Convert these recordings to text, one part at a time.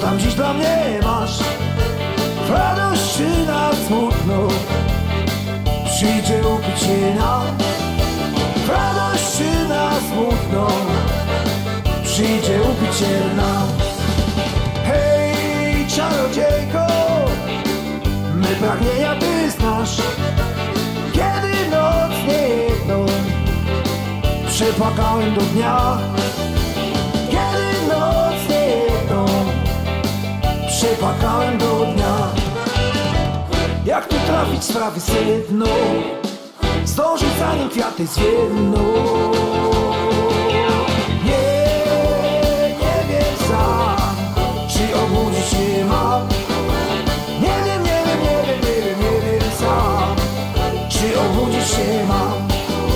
tam dziś dla mnie masz? W radość czy na smutno przyjdzie upić się nam? W radość czy na smutno przyjdzie upić się nam? Hej, czarodziejko, my pragnienia ty znasz. Kiedy noc niejedną przepłakałem do dnia, kiedy noc niejedną przepłakałem do dnia. Jak tu trafić sprawy sedno, zdążyć zanim kwiaty zwiewną. Nie wiem sam, czy obudzić się mam. Nie wiem sam, czy obudzić się mam.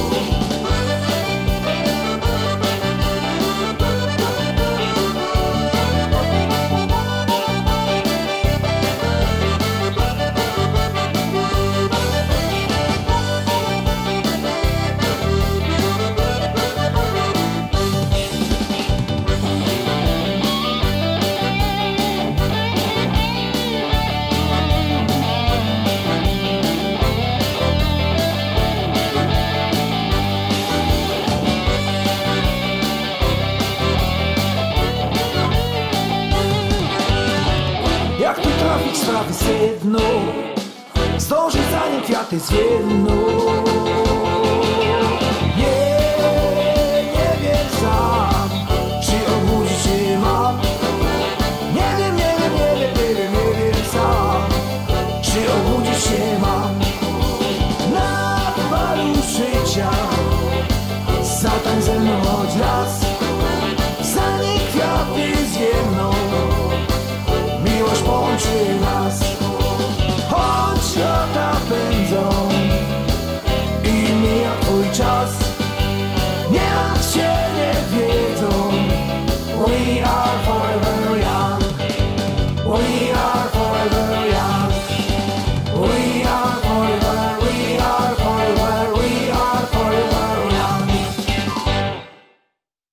Jak tu trafić sprawy sedno, zdążyć zanim kwiaty zwiewną. Nie wiem sam, czy obudzić się mam. Nie wiem sam, czy obudzić się mam. Na balu życia zatań ze mną choć raz, zanim kwiaty zwiewną. Miłość połączy nas, choć lata pędzą i mija twój czas. Nie martw się, nie wiedzą, we are forever young. We